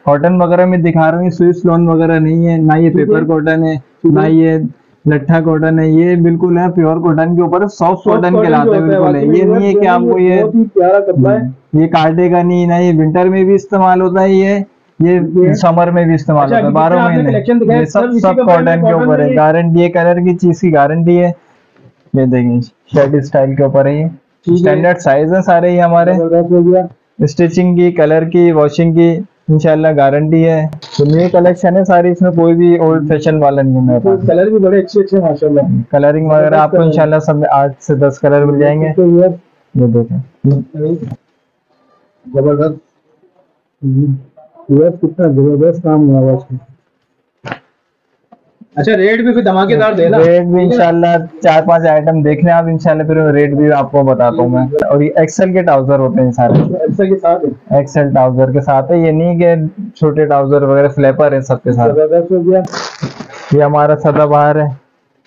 Cotton वगैरह में दिखा रहा हूँ, स्विस लॉन वगैरह नहीं है, ना ये पेपर कॉटन है, ना ये लट्ठा कॉटन है, ये बिल्कुल है प्योर कॉटन के ऊपर, सॉफ्ट कॉटन कहलाता है बिल्कुल है। ये नहीं है कि आपको ये काटेगा नहीं, ना ये विंटर में भी इस्तेमाल होता है, ये समर में भी इस्तेमाल होता है, 12 महीने। ये सब कॉटन के ऊपर है, गारंटी है, कलर की चीज की गारंटी है। ये देखिए शर्ट स्टाइल के ऊपर है, ये स्टैंडर्ड साइज है सारे ये हमारे, स्टिचिंग की, कलर की, वॉशिंग की इंशाल्लाह गारंटी है। तो न्यू कलेक्शन है सारी, इसमें कोई भी ओल्ड फैशन वाला नहीं है मेरे पास। कलर भी बड़े अच्छे अच्छे माशाल्लाह, कलरिंग वगैरह आपको इंशाल्लाह सब 8 से 10 कलर मिल जाएंगे। ये देखें जबरदस्त, कितना जबरदस्त काम हुआ है इसमें। अच्छा रेट भी धमाकेदार देना, रेट भी इंशाल्लाह 4-5 आइटम देख रहे हैं आप, इंशाल्लाह फिर रेट भी आपको बताता हूँ मैं। और ये एक्सेल के ट्राउजर होते हैं सारे, एक्सेल के साथ है, एक्सेल ट्राउजर के साथ है, ये नहीं कि छोटे ट्राउजर वगैरह, फ्लैपर है सबके साथ। जबरदस्त हो गया। ये हमारा सदाबहार है,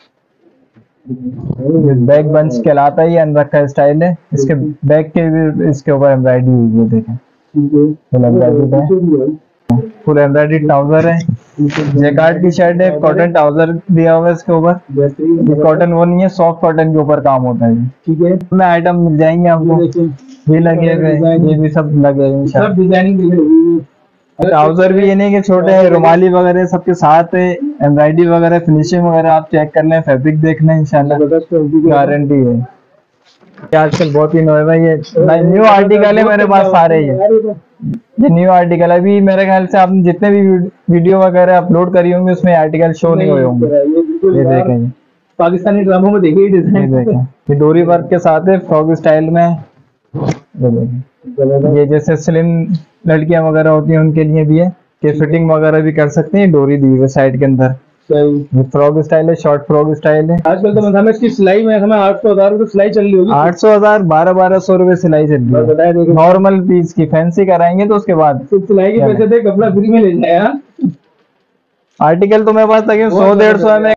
बैक बंच कहलाता है, ये अंदर का स्टाइल है, इसके बैक के भी इसके ऊपर एम्ब्रॉयडरी हुई है, देखें फुल एम्ब्रॉयडरी है, फुल एम्ब्रॉयडरी ट्राउजर है, जैकार्ड की शर्ट है, कॉटन ट्राउजर दिया हुआ है इसके ऊपर, कॉटन वो नहीं है, सॉफ्ट कॉटन के ऊपर काम होता है। ठीक है, में आइटम मिल जाएंगे आपको, ये लगे हुए, ये भी सब लगे हुए सब डिजाइनिंग। ट्राउजर भी ये नहीं कि छोटे हैं, रुमाली वगैरह सबके साथ है, एम्ब्रॉयडरी वगैरह, फिनिशिंग वगैरह आप चेक कर लें, फैब्रिक देख लें, इंशाल्लाह गारंटी है। ये आजकल बहुत ही नया है, ये न्यू आर्टिकल है मेरे पास सारे, ये न्यू आर्टिकल है। अभी मेरे ख्याल से आपने जितने भी वीडियो वगैरह अपलोड करी होंगे उसमें आर्टिकल शो नहीं हुए होंगे। ये देखें, पाकिस्तानी ड्रामों में देखिए डिजाइन, ये देखें, ये डोरी वर्क के साथ है, फ्रॉक स्टाइल में। ये देखें, ये जैसे स्लिम लड़कियां वगैरह होती हैं उनके लिए भी है, कि फिटिंग वगैरह भी कर सकते हैं, डोरी दी हुई साइड के अंदर। ये फ्रॉक स्टाइल है, शॉर्ट फ्रॉक स्टाइल है। आजकल तो मतलब इसकी सिलाई में हमें 800-1000 रुपए सिलाई चल रही होगी, 800-1000, 1200 रुपए सिलाई चल रही है नॉर्मल पीस की, फैंसी कराएंगे तो उसके बाद सिलाई के पैसे दे, कपड़ा फ्री में ले जाए। आर्टिकल तो मेरे पास तक 100-150 में।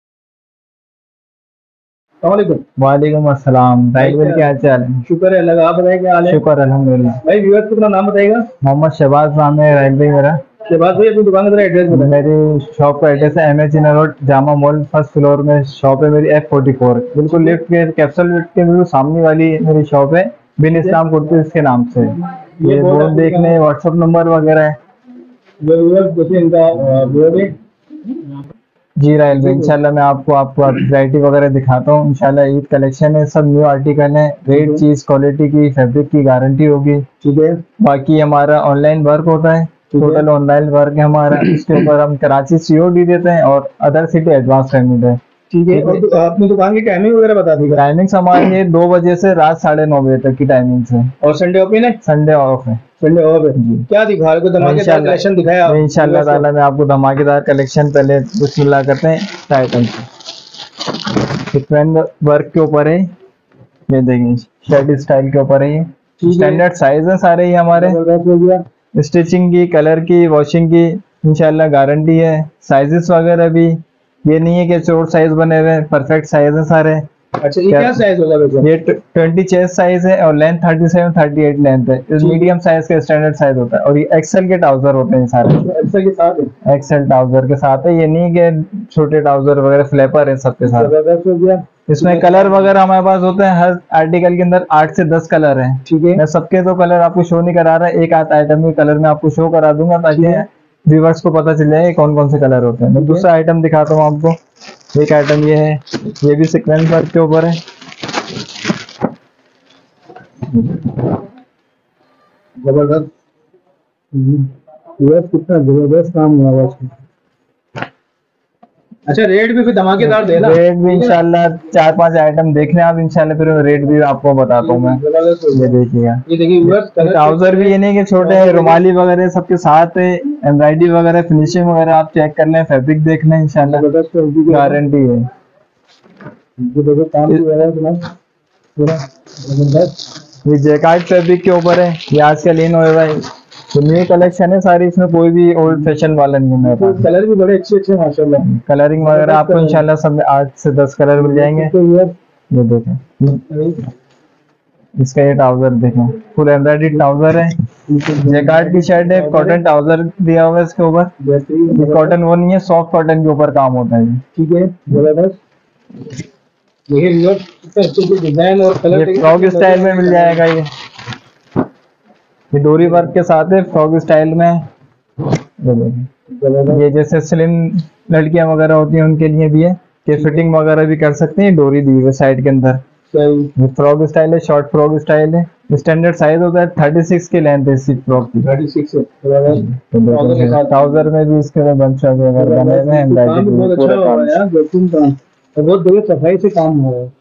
वालेकुम अस्सलाम, राइट भाई क्या हाल चाल है? शुक्र है अल्लाह, आप बताइए क्या हाल है? शुक्र अल्हम्दुलिल्लाह। भाई व्यूअर्स को अपना नाम बताइएगा। मोहम्मद शहबाज नाम है राइट भाई मेरा। शहबाज भाई अपनी दुकान का एड्रेस बताइए। मेरी शॉप का एड्रेस है MH inner road, Jama mall, first floor में शॉप है मेरी, F44, बिल्कुल लिफ्ट के कैप्सूल लिफ्ट के बिल्कुल सामने वाली मेरी शॉप है, बिन इस्लाम कुर्तीज़ के नाम से। ये बोर्ड देखने, व्हाट्सएप नंबर वगैरह है। जी राइल भाई, इंशाल्लाह मैं आपको वैरायटी वगैरह दिखाता हूँ। इंशाल्लाह ईद कलेक्शन है, सब न्यू आर्टिकल है, रेट, चीज, क्वालिटी की, फैब्रिक की गारंटी होगी। ठीक है, बाकी हमारा ऑनलाइन वर्क होता है, टोटल ऑनलाइन वर्क है हमारा, इसके ऊपर हम कराची COD देते हैं और अदर सिटी एडवांस पेमेंट है। ठीक है, और अपनी दुकान की टाइमिंग वगैरह बता दीजिए। टाइमिंग हमारी 2 बजे से रात 9:30 बजे तक की टाइमिंग है। और संडे ऑफ है? संडे ऑफ है। संडे ऑफ है जी। क्या दिखा रहे हो? धमाकेदार कलेक्शन दिखाया इंशाल्लाह ताला मैं आपको धमाकेदार कलेक्शन, पहले बिस्मिल्लाह करते हैं आइटम सीक्वेंस वर्क के ऊपर है, ये देखिए शर्ट स्टाइल के ऊपर है, ये स्टैंडर्ड साइज है सारे ये हमारे, स्टिचिंग की, कलर की, वॉशिंग की इंशाल्लाह गारंटी है। साइजेस वगैरह भी ये नहीं है कि शॉर्ट साइज बने हुए, परफेक्ट साइज है सारे। अच्छा ये क्या साइज होगा वैसे? ये 20 चेस्ट साइज है और लेंथ 37-38 लेंथ है, इस मीडियम साइज का स्टैंडर्ड साइज होता है। और ये एक्सेल के ट्राउजर होते हैं सारे, एक्सेल के साथ है, एक्सेल ट्राउजर के साथ है, ये नहीं कि छोटे ट्राउजर वगैरह, फ्लैपर है सबके साथ। इसमें कलर वगैरह हमारे पास होते हैं, हर आर्टिकल के अंदर 8 से 10 कलर हैं। ठीक है, मैं सबके तो कलर आपको शो नहीं करा रहा, एक आध आइटम के कलर में आपको शो करा दूंगा ताकि व्यूवर्स को पता चल जाए कौन कौन से कलर होते हैं। मैं दूसरा आइटम दिखाता हूँ आपको। एक आइटम ये है, ये भी सीक्वेंस वर्क के ऊपर है, जबरदस्त, कितना जबरदस्त काम हुआ है इसमें। अच्छा रेट भी धमाकेदार देना, रेट भी इंशाल्लाह 4-5 आइटम देखने आप, इंशाल्लाह फिर रेट भी आपको बताता हूँ मैं। ये देखिएगा, ये देखिए ट्राउजर भी ये नहीं कि छोटे हैं, रुमाली वगैरह सबके साथ है, एम्ब्रॉयडरी वगैरह, फिनिशिंग वगैरह आप चेक कर लें, फैब्रिक देख लें, इंशाल्लाह गारंटी है। ये जैकार्ड फैब्रिक के ऊपर है, ये आजकल इन हुए भाई, तो न्यू कलेक्शन है सारी, इसमें कोई भी ओल्ड फैशन वाला नहीं है मेरे पास। कलर भी बड़े अच्छे अच्छे माशाल्लाह, कलरिंग वगैरह आपको इंशाल्लाह सब 8 से 10 कलर मिल जाएंगे। ये देखें इसका ये ट्राउजर देखें, फुल एम्ब्रॉयडरी ट्राउजर है, जैकार्ड की शर्ट है, कॉटन ट्राउजर दिया हुआ है इसके ऊपर। ये कॉटन वो नहीं है, सॉफ्ट कॉटन के ऊपर काम होता है ये। ठीक है, जबरदस्त। देखिए व्यूअर्स, कितने अच्छे डिजाइन और कलर ये फ्रॉक स्टाइल में मिल जाएगा ये डोरी वर्क के साथ है, फ्रॉक स्टाइल में। ये देखिए, ये जैसे स्लिम लड़कियां वगैरह होती हैं उनके लिए भी है, कि फिटिंग वगैरह भी कर सकते हैं। डोरी दी हुई है साइड के अंदर। ये फ्रॉक स्टाइल है, शॉर्ट फ्रॉक स्टाइल है, स्टैंडर्ड साइज होता है 36 की लेंथ है इसी फ्रॉक की। 36 है। ट्राउजर में भी इसके बंच वगैरह बने हुए हैं, काम भी बहुत अच्छा हुआ है यार, बेहतरीन काम, और बहुत जगह सफाई से काम हुआ है।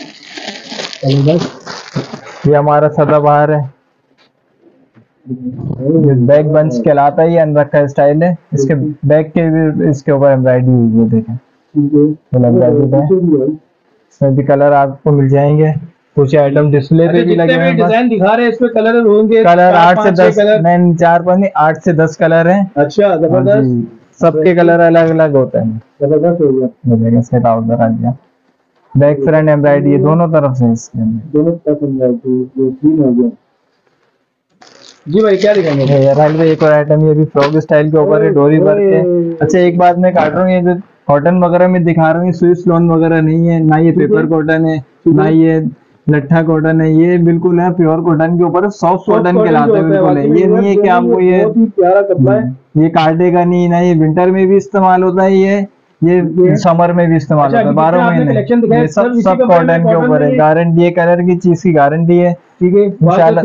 ये हमारा सदाबहार है, बैक बंच कहलाता है, ये अनरख का स्टाइल है। इसके बैक के भी इसके ऊपर एम्ब्रॉयडरी हुई है, देखें इसमें भी कलर आपको मिल जाएंगे। कुछ आइटम डिस्प्ले पे भी लगे हैं, डिजाइन दिखा रहे हैं इसमें कलर होंगे, कलर 8 से 10 नहीं 4-5 नहीं 8 से 10 कलर हैं। अच्छा, जबरदस्त। सबके कलर अलग अलग होते हैं। जबरदस्त हो गया, इसके ट्राउजर आ गया, बैक फ्रंट एम्ब्रॉयडरी दोनों तरफ से इसके दोनों तरफ एम्ब्रॉयडरी हो गया। जी भाई, क्या दिखाएंगे? भाई एक और आइटम, ये भी फ्रॉक स्टाइल के ऊपर है, डोरी वर्क है। अच्छा, एक बात मैं काट रहा हूँ, ये जो कॉटन वगैरह में दिखा रहा हूँ, ये स्विस लॉन वगैरह नहीं है, ना ये पेपर कॉटन है, ना ये लट्ठा कॉटन है, ये बिल्कुल है प्योर कॉटन के ऊपर, सॉफ्ट कॉटन कहलाता है बिल्कुल है। ये नहीं है कि आपको ये प्यारा कपड़ा है, ये काटेगा नहीं, ना ये विंटर में भी इस्तेमाल होता है, ये समर में भी इस्तेमाल होता है, 12 महीने। ये सब कॉटन के ऊपर है, गारंटी है, कलर की चीज की गारंटी है। ठीक है,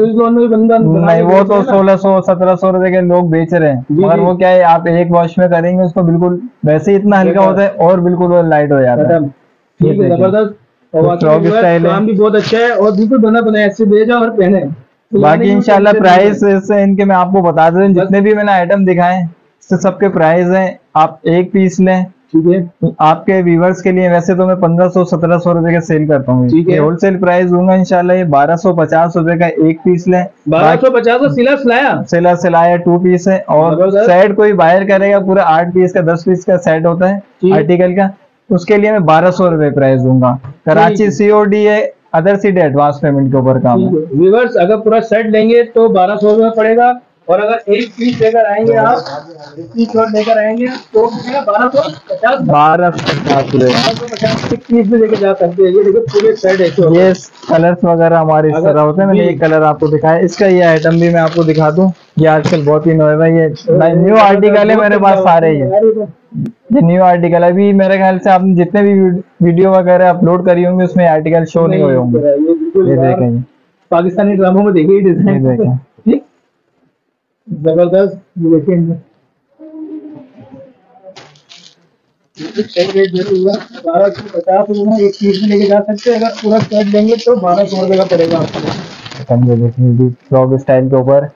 नहीं वो तो 1600-1700 रुपए के लोग बेच रहे हैं, मगर वो क्या है, आप एक वॉश में करेंगे उसको बिल्कुल वैसे ही इतना हल्का होता है और बिल्कुल वो लाइट हो जाता है। ठीक है, जबरदस्त। फ्रॉक स्टाइल है, काम भी बहुत अच्छा है और बिल्कुल बना बनाया, ऐसे भेजा और पहने। बाकी इंशाल्लाह प्राइस से इनके मैं आपको बता दूं, जितने भी मैंने आइटम दिखाए सबके प्राइस हैं, आप एक पीस लें। ठीक है, आपके व्यूवर्स के लिए वैसे तो मैं 1500-1700 रुपए का सेल करता हूँ, ठीक है, होलसेल प्राइस दूंगा इंशाल्लाह। ये 1250 रुपए का एक पीस लें। 1250 सिला सिलाया 2 पीस है, और सेट कोई बाहर करेगा पूरा 8 पीस का 10 पीस का सेट होता है आर्टिकल का, उसके लिए मैं 1200 रुपए प्राइस दूंगा। कराची COD है, अदर सिटी एडवांस पेमेंट के ऊपर काम है। व्यूअर्स, अगर पूरा सेट लेंगे तो 1200 रुपये पड़ेगा, और अगर एक पीस लेकर आएंगे, आप पीस लेकर आएंगे तो 1250 पीस में लेकर जा सकते हैं। ये देखो पूरे सेट है। तो ये कलर्स वगैरह हमारे इस तरह होते हैं। मैंने एक कलर आपको दिखाया, इसका ये आइटम भी मैं आपको दिखा दूं, ये आजकल बहुत ही नया है, ये न्यू आर्टिकल है मेरे पास सारे। ये न्यू आर्टिकल है, अभी मेरे ख्याल से आपने जितने भी वीडियो वगैरह अपलोड करी होंगे उसमें आर्टिकल शो नहीं हुए होंगे। ये देखें, पाकिस्तानी ड्रामों में देखिए डिजाइन, जबरदस्त। ये देखेंगे 1250 रुपये एक चीज में लेके जा सकते हैं। अगर पूरा सेट लेंगे तो 1200 रुपये का पड़ेगा आपको। ये देखिए फ्रॉक स्टाइल के ऊपर,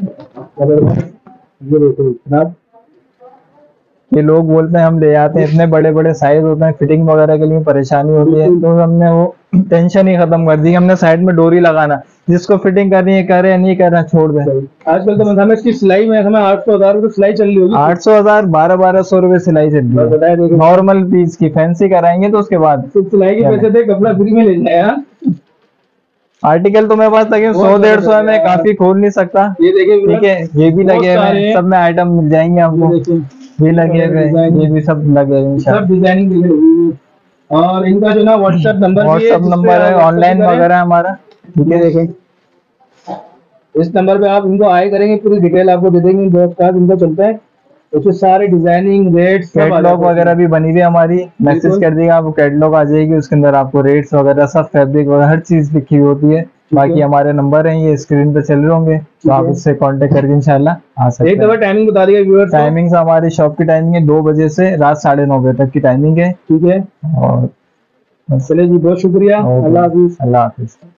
ये देखिए जनाब, ये लोग बोलते हैं हम ले आते हैं, इतने बड़े बड़े साइज होते हैं, फिटिंग वगैरह के लिए परेशानी होती है, तो हमने वो टेंशन ही खत्म कर दी। हमने साइड में डोरी लगाना, जिसको फिटिंग करनी है करे, नहीं करना छोड़ दे। आजकल तो हमें इसकी सिलाई में हमें 800-1000 रुपये सिलाई चल रही होगी। 800-1000 1200 रुपए सिलाई चल रही है नॉर्मल पीस की, फैंसी कराएंगे तो उसके बाद सिलाई के पैसे दे, कपड़ा फ्री में ले जाए। आर्टिकल तो मेरे पास लगे 100-150 में, काफी खोल नहीं सकता। ये देखिए, ठीक है, ये भी लगे हुए, सब में आइटम मिल जाएंगे आपको, ये लगे हुए, ये भी सब लगे हुए, सब डिजाइनिंग। और इनका जो ना व्हाट्सएप नंबर है, ऑनलाइन वगैरह हमारा। ठीक है, देखें इस नंबर पे आप इनको आए करेंगे, पूरी डिटेल आपको दे देंगे, बहुत इनका चलता है, उसमें सारे डिजाइनिंग रेट्स कैटलॉग वगैरह भी बनी हुई है हमारी, मैसेज कर दिएगा आपको कैटलॉग आ जाएगी, उसके अंदर आपको रेट्स वगैरह सब फैब्रिक वगैरह हर चीज लिखी हुई होती है। बाकी हमारे नंबर हैं, ये स्क्रीन पे चल रहे होंगे, तो आप उससे कांटेक्ट करके इंशाल्लाह आ सकते हैं। एक दफा टाइमिंग बता दिया व्यूअर्स। टाइमिंग हमारी शॉप की टाइमिंग है 2 बजे से रात 9:30 बजे तक की टाइमिंग है। ठीक है, और चलिए जी, बहुत शुक्रिया, अल्लाह हाफिज। अल्लाह हाफिज।